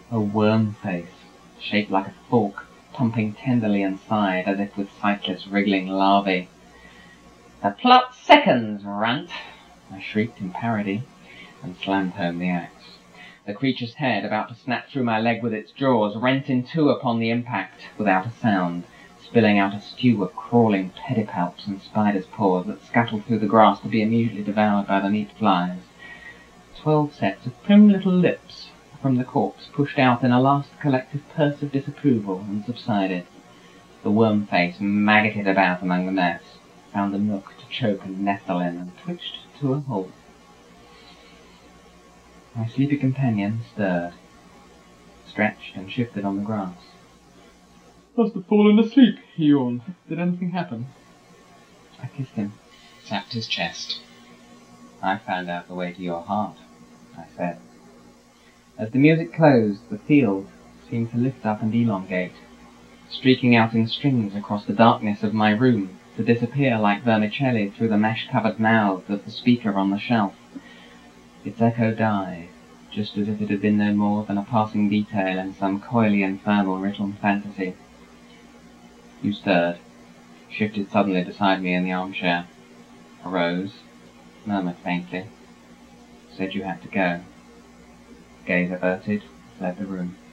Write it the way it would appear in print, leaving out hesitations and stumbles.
A worm face, shaped like a fork, pumping tenderly inside as if with sightless wriggling larvae. "The plot seconds, runt!" I shrieked in parody, and slammed home the axe. The creature's head, about to snap through my leg with its jaws, rent in two upon the impact, without a sound, spilling out a stew of crawling pedipalps and spiders' paws that scuttled through the grass to be immediately devoured by the meat flies. 12 sets of prim little lips from the corpse pushed out in a last collective purse of disapproval and subsided. The worm face maggoted about among the mess, found a nook to choke and nestle in, and twitched to a halt. My sleepy companion stirred, stretched and shifted on the grass. "Must have fallen asleep," he yawned. "Did anything happen?" I kissed him, tapped his chest. "I found out the way to your heart," I said. As the music closed, the field seemed to lift up and elongate, streaking out in strings across the darkness of my room, to disappear like vermicelli through the mesh-covered mouths of the speaker on the shelf. Its echo died, just as if it had been no more than a passing detail in some coyly infernal written fantasy. You stirred, shifted suddenly beside me in the armchair, arose, murmured faintly, said you had to go. Gaze averted, fled the room.